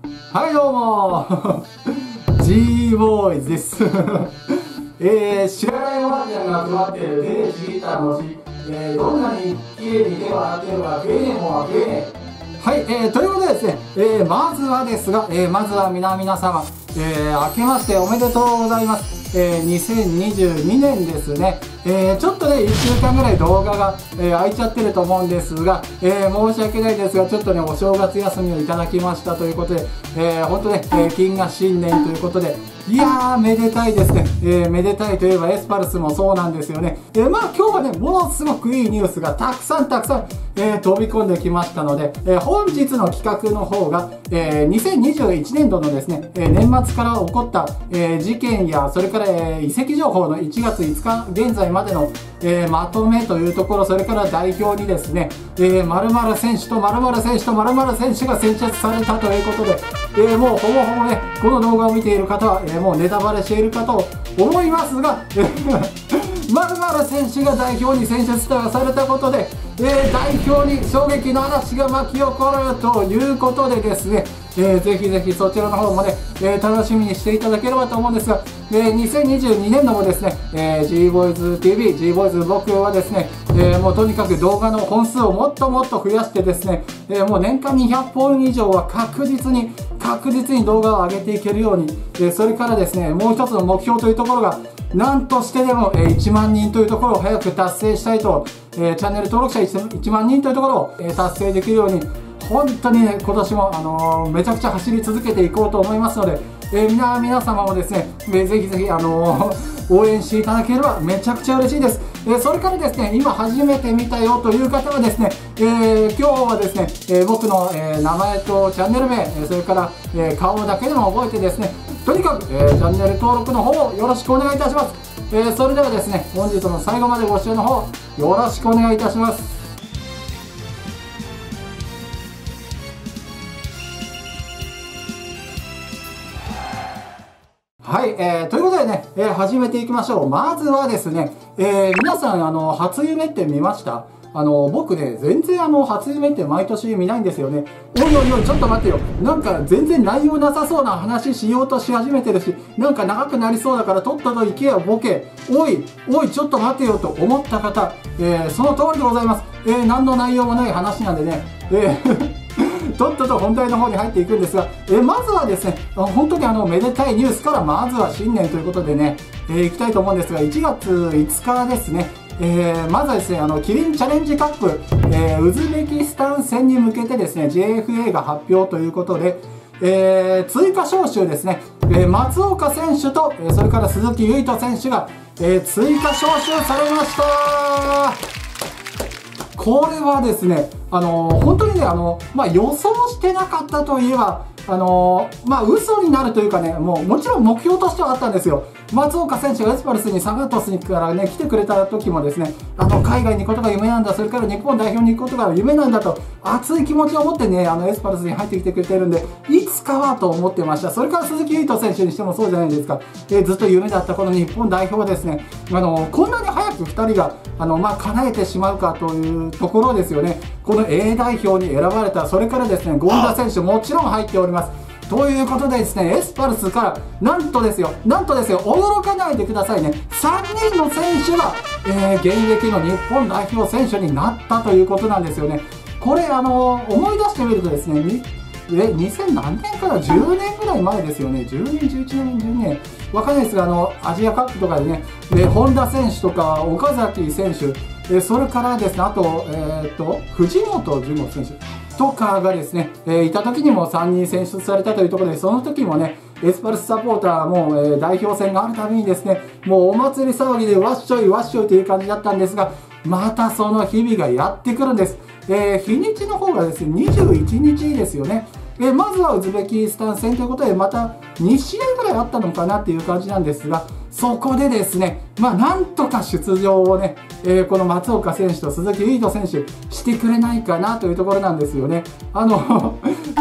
はいどうもG ボーイズです知らないおばあちゃんが配ってる手でちぎった餅、どんなに綺麗に手を洗ってるか食えねえもんは食えねえ。はい、ということでですね、まずはですが、まずは皆様、明けましておめでとうございます。2022年ですね。ちょっとね、1週間ぐらい動画が、空いちゃってると思うんですが、申し訳ないですが、ちょっとね、お正月休みをいただきましたということで、本当ね、金が新年ということで、いやー、めでたいですね。めでたいといえばエスパルスもそうなんですよね。まあ今日はね、ものすごくいいニュースがたくさん、飛び込んできましたので、本日の企画の方が、2021年度のですね、年末から起こった、事件や、それから、移籍情報の1月5日現在までの、まとめというところ、それから代表にですね、〇〇選手と〇〇選手と〇〇選手が選出されたということで、もうほぼほぼね、この動画を見ている方は、もうネタバレしているかと思いますが、〇〇選手が代表に選出されたことで、代表に衝撃の嵐が巻き起こるということでですね、ぜひぜひそちらの方もね、楽しみにしていただければと思うんですが、2022年度もですね、G ボーイズ TV、G ボーイズ僕はですね、もうとにかく動画の本数をもっともっと増やしてですね、もう年間200本以上は確実に動画を上げていけるように、それからですね、もう一つの目標というところが、なんとしてでも1万人というところを早く達成したいと、チャンネル登録者1万人というところを達成できるように、本当にね、今年もめちゃくちゃ走り続けていこうと思いますので、皆様もですね、ぜひぜひ応援していただければめちゃくちゃ嬉しいです。それからですね、今初めて見たよという方はですね、今日はですね、僕の名前とチャンネル名、それから顔だけでも覚えてですね、とにかくチャンネル登録の方をよろしくお願いいたします。それではですね、本日の最後までご視聴の方よろしくお願いいたします。はい、ということでね、始めていきましょう。まずはですね、皆さん、初夢って見ました？僕ね、全然初夢って毎年見ないんですよね。おいおいおい、ちょっと待ってよ。なんか全然内容なさそうな話しようとし始めてるし、なんか長くなりそうだからとっとと行けよ、ボケ。おい、おい、ちょっと待てよと思った方、その通りでございます。何の内容もない話なんでね、とっとと本題の方に入っていくんですが、まずはですね、本当にめでたいニュースからまずは新年ということでね、いきたいと思うんですが、1月5日ですね、まずはですね、キリンチャレンジカップ、ウズベキスタン戦に向けてですね、JFA が発表ということで、追加招集ですね、松岡選手と、それから鈴木唯人選手が、追加招集されました。これはですね、本当にね、予想してなかったといえば、嘘になるというかね、もちろん目標としてはあったんですよ。松岡選手がエスパルスにサガン鳥栖にからね、来てくれた時もですね、海外に行くことが夢なんだ、それから日本代表に行くことが夢なんだと、熱い気持ちを持ってね、エスパルスに入ってきてくれてるんで、いつかはと思ってました。それから鈴木唯人選手にしてもそうじゃないですか。ずっと夢だったこの日本代表はですね、こんなに早く2人が、叶えてしまうかというところですよね。この A 代表に選ばれた、それからですね、権田選手もちろん入っております。ということでですね、エスパルスからなんとですよ、驚かないでくださいね、3人の選手が、現役の日本代表選手になったということなんですよね。これ思い出してみるとですね、2000何年から10年ぐらい前ですよね、10年、11年、12年、わかんないですが、アジアカップとかでね、本田選手とか岡崎選手、それからですね、あと、藤本純吾選手とかがですね、いた時にも3人選出されたというところで、その時もね、エスパルスサポーターも、代表戦があるたびにですね、もうお祭り騒ぎでわっしょいわっしょいという感じだったんですが、またその日々がやってくるんです。日にちの方がですね、21日ですよね。まずはウズベキスタン戦ということで、また2試合ぐらいあったのかなっていう感じなんですが、そこでですね、なんとか出場をね、この松岡選手と鈴木唯人選手してくれないかなというところなんですよね。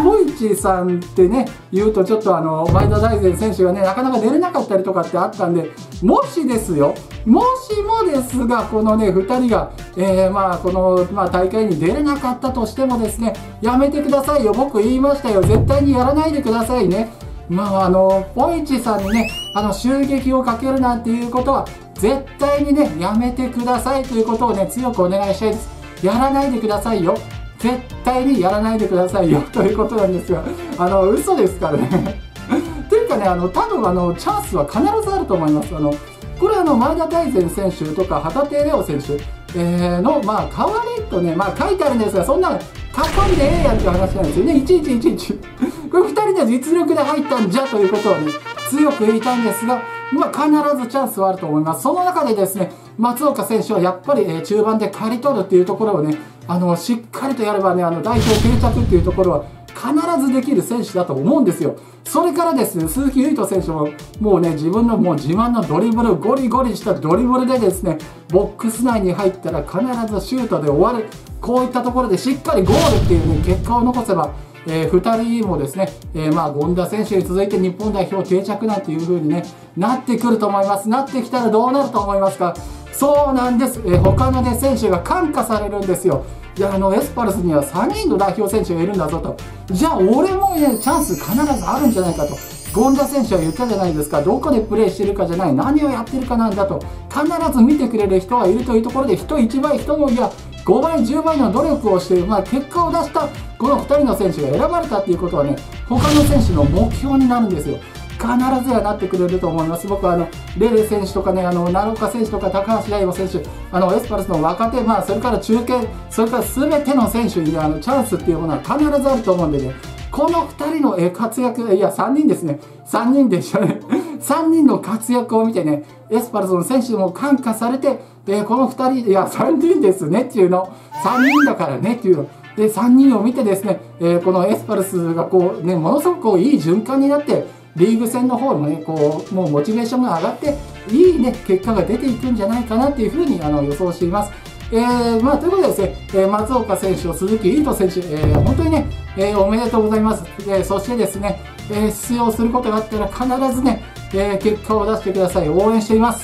ポイチさんってね、言うとちょっと前田大然選手がね、なかなか出れなかったりとかってあったんで、もしですよ、もしもですが、このね、2人が、この、大会に出れなかったとしてもですね、やめてくださいよ。僕言いましたよ。絶対にやらないでくださいね。ポイチさんにね、襲撃をかけるなんていうことは、絶対にね、やめてくださいということをね、強くお願いしたいです。やらないでくださいよ。絶対にやらないでくださいよということなんですが、嘘ですからね。というかね、多分チャンスは必ずあると思います。これ前田大然選手とか旗手怜央選手、の、代わりとね、書いてあるんですが、そんなの書んでええやんっていう話なんですよね。1111。これ2人で実力で入ったんじゃということをね、強く言いたいんですが、必ずチャンスはあると思います。その中でですね、松岡選手はやっぱり、中盤で刈り取るっていうところをね、しっかりとやればね、代表定着っていうところは必ずできる選手だと思うんですよ。それからですね、鈴木唯人選手も、もうね、自分のもう自慢のドリブル、ゴリゴリしたドリブルでですね、ボックス内に入ったら必ずシュートで終わる。こういったところでしっかりゴールっていうね、結果を残せば、2人もですね、権田選手に続いて日本代表定着なんていう風にね、なってくると思います。なってきたらどうなると思いますか？そうなんです。他のね、選手が感化されるんですよ。いや、エスパルスには3人の代表選手がいるんだぞと。じゃあ、俺もね、チャンス必ずあるんじゃないかと。権田選手は言ったじゃないですか。どこでプレーしてるかじゃない。何をやってるかなんだと。必ず見てくれる人がいるというところで、人1倍、人の、いや、5倍、10倍の努力をして、結果を出した、この2人の選手が選ばれたっていうことはね、他の選手の目標になるんですよ。必ずはなってくれると思います。僕はレレ選手とかね、奈良岡選手とか高橋大吾選手、エスパルスの若手、それから中堅、それから全ての選手に、チャンスっていうものは必ずあると思うんでね、この2人の活躍、いや、3人ですね。3人でしたね。3人の活躍を見てね、エスパルスの選手も感化されて、この2人、いや、3人ですねっていうの、3人だからねっていうの。で、3人を見てですね、このエスパルスがこう、ね、ものすごくいい循環になって、リーグ戦の方もね、こう、もうモチベーションが上がって、いいね、結果が出ていくんじゃないかなっていうふうに予想しています。ということでですね、松岡選手と鈴木唯人選手、本当にね、おめでとうございます。そしてですね、出場することがあったら必ずね、結果を出してください。応援しています。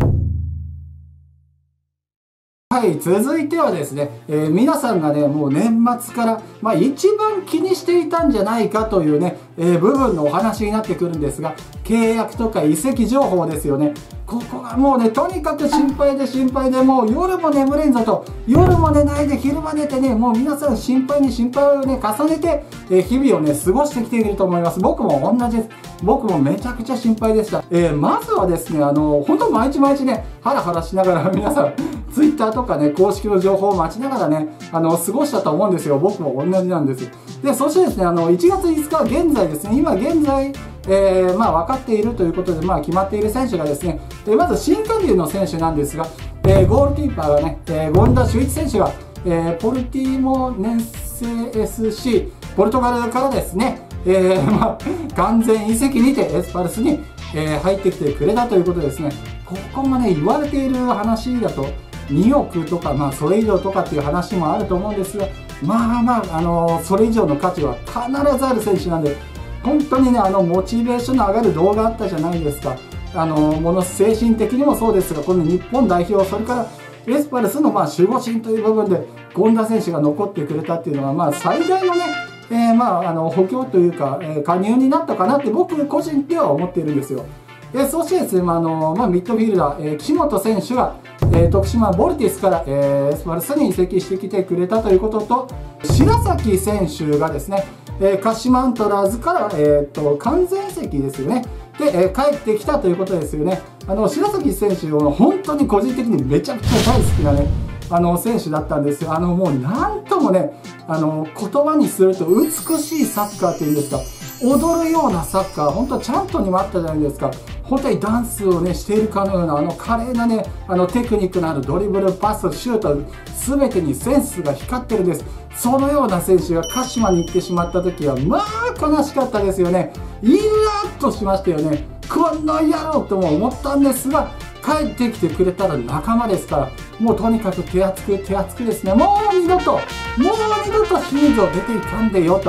はい、続いてはですね、皆さんがね、もう年末から、一番気にしていたんじゃないかというね、部分のお話になってくるんですが、契約とか移籍情報ですよね。ここがもうね、とにかく心配で心配で、もう夜も眠れんぞと、夜も寝ないで昼間寝てね、もう皆さん心配に心配をね、重ねて、日々をね、過ごしてきていると思います。僕も同じです。僕もめちゃくちゃ心配でした。まずはですね、本当毎日毎日ね、ハラハラしながら皆さん、ツイッターとかね、公式の情報を待ちながらね、過ごしたと思うんですよ。僕も同じなんです。で、そしてですね、1月5日現在ですね、今現在、分かっているということで、決まっている選手がですね、まず新加入の選手なんですが、ゴールキーパーがね、権田修一選手が、ポルティモネンセ SC、ポルトガルからですね、完全移籍にてエスパルスに、入ってきてくれたということですね。ここもね、言われている話だと、2億とか、それ以上とかっていう話もあると思うんですが、それ以上の価値は必ずある選手なんで、本当にね、モチベーションの上がる動画あったじゃないですか。精神的にもそうですが、この日本代表、それからエスパルスの守護神という部分で、権田選手が残ってくれたっていうのは、最大のね、補強というか、加入になったかなって僕個人では思っているんですよ。そしてですね、ミッドフィールダー、岸本選手が、徳島ボルティスから、エスパルスに移籍してきてくれたということと、白崎選手がですね、鹿島アントラーズから、完全移籍ですよね。で、帰ってきたということですよね。白崎選手を本当に個人的にめちゃくちゃ大好きなね、選手だったんですよ。もうなんともね、言葉にすると美しいサッカーっていうんですか、踊るようなサッカー、本当チャントにもあったじゃないですか。本当にダンスをね、しているかのような、華麗なね、テクニックのあるドリブル、パス、シュート、すべてにセンスが光ってるんです。そのような選手が鹿島に行ってしまった時は、悲しかったですよね。イラッとしましたよね。こんな野郎とも思ったんですが、帰ってきてくれたら仲間ですから、もうとにかく手厚くですね。もう二度と清水を出ていかんでよと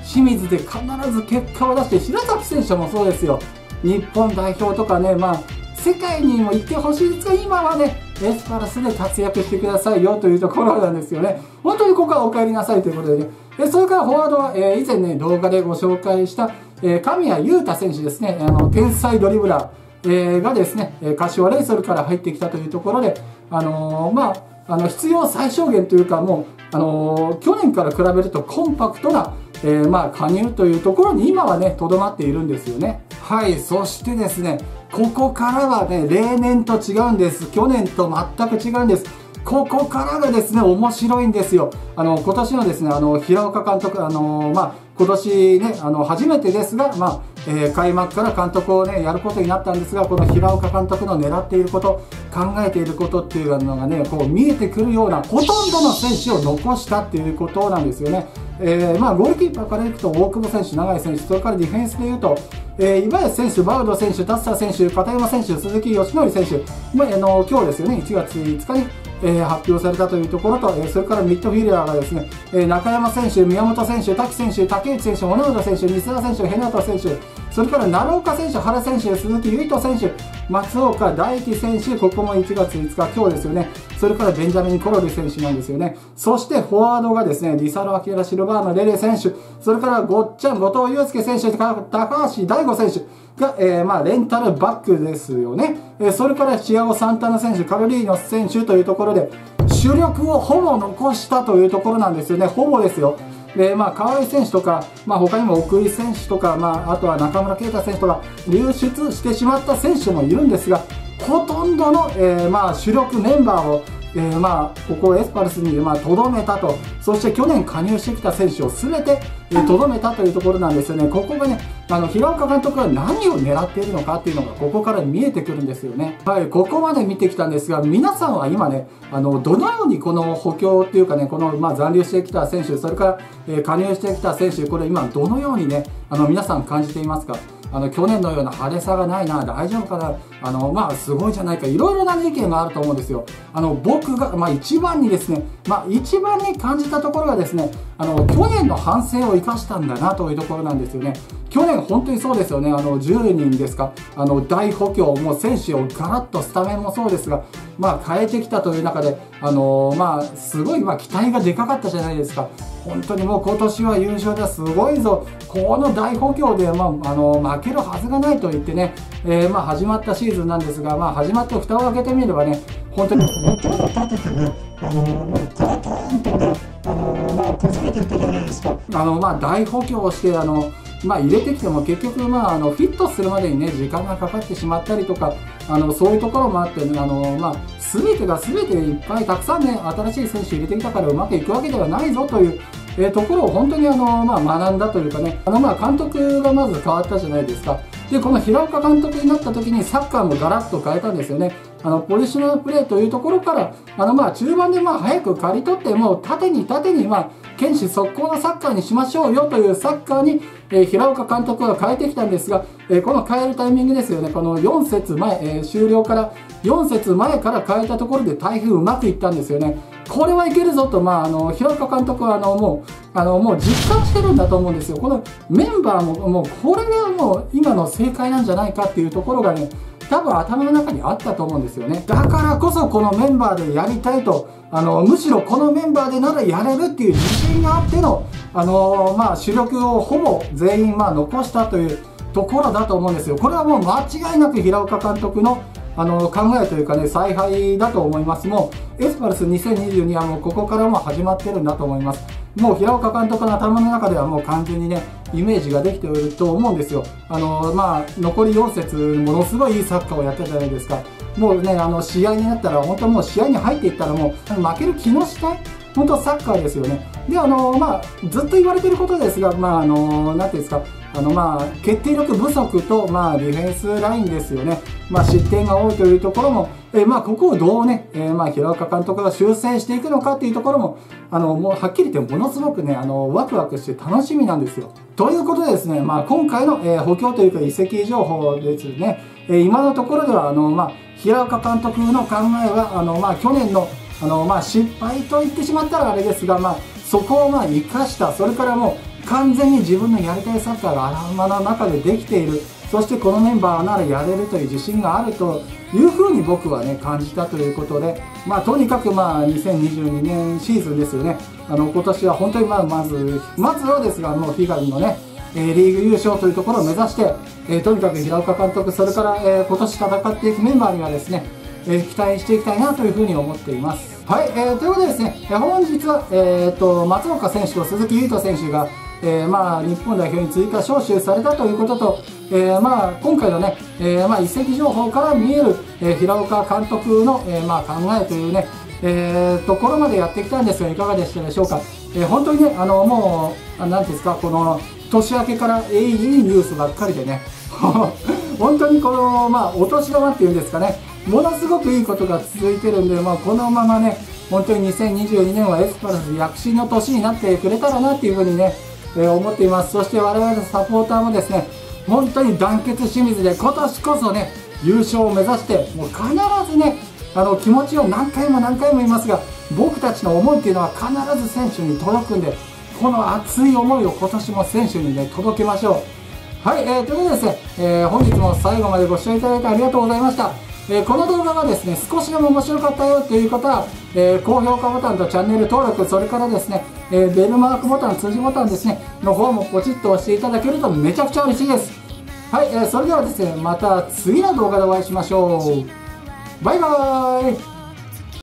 清水で必ず結果を出して、白崎選手もそうですよ。日本代表とかね、世界にも行ってほしいですが、今はね、エスパルスで活躍してくださいよというところなんですよね。本当にここはお帰りなさいということでね。それからフォワードは、以前ね、動画でご紹介した、神谷裕太選手ですね。天才ドリブラー、がですね、柏レイソルから入ってきたというところで、必要最小限というか、もう、去年から比べるとコンパクトな、加入というところに今はね、とどまっているんですよね。はい、そしてですね、ここからはね、例年と違うんです。去年と全く違うんです。ここからがですね、面白いんですよ。今年のですね、平岡監督、今年ね、初めてですが、開幕から監督をね、やることになったんですが、この平岡監督の狙っていること、考えていることっていうのがね、こう見えてくるような、ほとんどの選手を残したっていうことなんですよね。ゴールキーパーからいくと、大久保選手、永井選手、それからディフェンスでいうと、今安選手、バウド選手、タッサー選手、片山選手、鈴木義則選手、今日ですよね、1月5日に、発表されたというところと、それからミッドフィルダーがですね、中山選手、宮本選手、滝選手、竹内選手、小野田選手、西田選手、ヘナト選手、それから奈良岡選手、原選手、鈴木唯人選手、松岡大輝選手、ここも1月5日、今日ですよね。それからベンジャミン・コロリ選手なんですよね。そしてフォワードがですね、リサロ・アキラ・シルバーのレレ選手、それから後藤祐介選手、高橋大吾選手が、レンタルバックですよね。それからチアゴ・サンタナ選手、カルリーノス選手というところで、主力をほぼ残したというところなんですよね。ほぼですよ。で、河合選手とか、他にも奥井選手とか、あとは中村圭太選手とか、流出してしまった選手もいるんですが、ほとんどの、主力メンバーを、ここエスパルスにとどめたと、そして去年加入してきた選手を全てとどめたというところなんですよね。ここがね、平岡監督が何を狙っているのかっていうのがここから見えてくるんですよね。はい、ここまで見てきたんですが、皆さんは今ね、どのようにこの補強っていうかね、この残留してきた選手、それから、加入してきた選手、これ今どのようにね、皆さん感じていますか？去年のような派手さがないな、大丈夫かな、すごいじゃないか、いろいろな意見があると思うんですよ。僕が、一番にですね、一番に感じたところがですね、去年の反省を生かしたんだなというところなんですよね。去年本当にそうですよね、10人ですか、大補強、もう選手をガラッとスタメンもそうですが、変えてきたという中で、すごい、期待がでかかったじゃないですか。本当にもう今年は優勝だ、すごいぞ、この大補強で、負けるはずがないと言ってね、始まったシーズンなんですが、始まって蓋を開けてみればね、本当に、大補強をして、入れてきても結局、フィットするまでにね、時間がかかってしまったりとか、そういうところもあって、ね、全てが全ていっぱいたくさんね、新しい選手入れてきたからうまくいくわけではないぞという、ところを本当に学んだというかね、監督がまず変わったじゃないですか。で、この平岡監督になった時にサッカーもガラッと変えたんですよね。ポジショナルプレーというところから、中盤で早く刈り取って、もう縦に、堅守速攻のサッカーにしましょうよというサッカーに、平岡監督が変えてきたんですが、この変えるタイミングですよね、この4節前、終了から4節前から変えたところで大変うまくいったんですよね。これはいけるぞと、平岡監督はもう実感してるんだと思うんですよ。このメンバーもうこれがもう今の正解なんじゃないかっていうところがね、多分頭の中にあったと思うんですよね。だからこそこのメンバーでやりたいと、むしろこのメンバーでならやれるっていう自信があっての、主力をほぼ全員残したというところだと思うんですよ。これはもう間違いなく平岡監督の考えというかね、采配だと思います。もうエスパルス2022はもうここからも始まってるんだと思います。もう平岡監督の頭の中ではもう完全にね、イメージができていると思うんですよ。残り4節ものすごいいいサッカーをやったじゃないですか。もうね、試合になったら本当もう試合に入っていったらもう負ける気のしない本当サッカーですよね。で、ずっと言われていることですが、なんていうんですか、決定力不足と、ディフェンスラインですよね。失点が多いというところも、ここをどうね、平岡監督が修正していくのかっていうところも、もうはっきり言ってものすごくね、ワクワクして楽しみなんですよ。ということでですね、今回の、補強というか移籍情報ですね、今のところでは、平岡監督の考えは、去年の、失敗と言ってしまったらあれですが、そこを生かした、それからもう完全に自分のやりたいサッカーが頭の中でできている、そしてこのメンバーならやれるという自信があるというふうに僕はね感じたということで、とにかく2022年シーズンですよね。今年は本当にまずはですが、もう悲願のねリーグ優勝というところを目指して、とにかく平岡監督、それから、今年戦っていくメンバーにはですね、期待していきたいなというふうに思っています。はい、ということでですね、本日は、松岡選手と鈴木唯人選手が、日本代表に追加招集されたということと、今回のね、移籍情報から見える、平岡監督の、考えというね、ところまでやってきたんですが、いかがでしたでしょうか。本当にね、もう、なんていうんですか、この年明けからいいニュースばっかりでね、本当にこの、お年玉っていうんですかね、ものすごくいいことが続いてるんで、このままね、本当に2022年はエスパルス躍進の年になってくれたらなっていうふうにね、思っています。そして我々のサポーターもですね、本当に団結清水で今年こそね、優勝を目指して、もう必ずね、気持ちを何回も言いますが、僕たちの思いっていうのは必ず選手に届くんで、この熱い思いを今年も選手にね、届けましょう。はい、ということでですね、本日も最後までご視聴いただいてありがとうございました。この動画がですね、少しでも面白かったよという方は、高評価ボタンとチャンネル登録、それからですね、ベルマークボタン、通知ボタンですね、の方もポチッと押していただけるとめちゃくちゃ嬉しいです。はい、それではですね、また次の動画でお会いしましょう。バイバーイ。